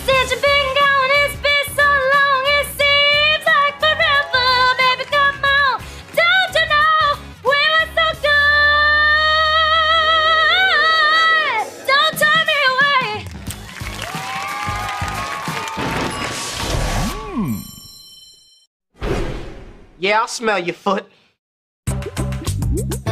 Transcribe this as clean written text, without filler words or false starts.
Since you've been gone, it's been so long, it seems like forever. Baby, come on, don't you know we were so good? Don't turn me away. Yeah, I'll smell your foot.